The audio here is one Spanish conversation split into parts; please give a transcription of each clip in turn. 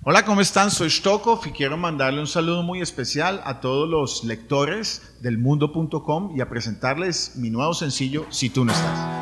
Hola, ¿cómo están? Soy Stokov y quiero mandarle un saludo muy especial a todos los lectores del mundo.com y a presentarles mi nuevo sencillo, Si tú no estás.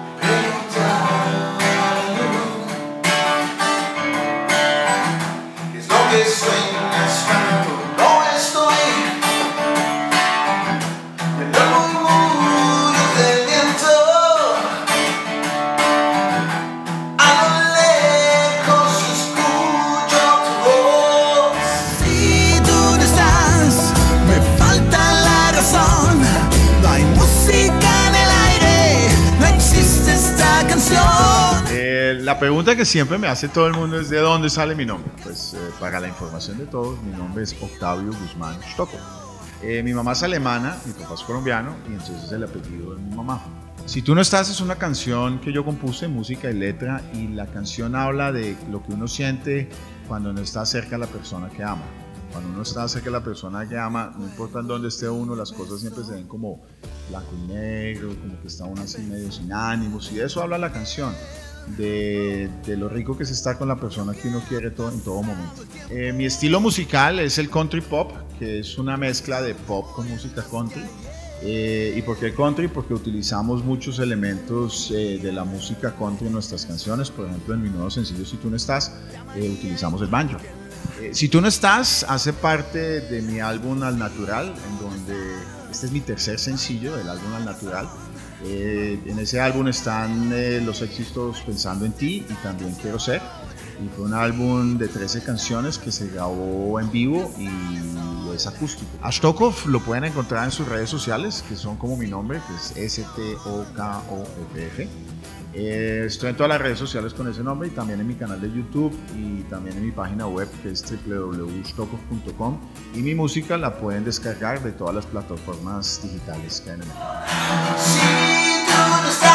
La pregunta que siempre me hace todo el mundo es ¿de dónde sale mi nombre? Pues para la información de todos, mi nombre es Octavio Guzmán Stokov. Mi mamá es alemana, mi papá es colombiano y entonces es el apellido de mi mamá. Si tú no estás es una canción que yo compuse, música y letra, y la canción habla de lo que uno siente cuando no está cerca de la persona que ama. Cuando uno está cerca de la persona que ama, no importa en dónde esté uno, las cosas siempre se ven como blanco y negro, como que está uno así medio sin ánimos, y de eso habla la canción. De lo rico que es estar con la persona que uno quiere en todo momento. Mi estilo musical es el country pop, que es una mezcla de pop con música country. ¿Y por qué country? Porque utilizamos muchos elementos de la música country en nuestras canciones. Por ejemplo, en mi nuevo sencillo Si tú no estás, utilizamos el banjo. Si tú no estás hace parte de mi álbum Al Natural, en donde este es mi tercer sencillo del álbum Al Natural. En ese álbum están los éxitos Pensando en ti y también Quiero ser, y fue un álbum de 13 canciones que se grabó en vivo y es acústico. A Stokov lo pueden encontrar en sus redes sociales, que son como mi nombre, que es Stokoff. Estoy en todas las redes sociales con ese nombre y también en mi canal de YouTube y también en mi página web, que es www.stokov.com, y mi música la pueden descargar de todas las plataformas digitales que hay en el mercado.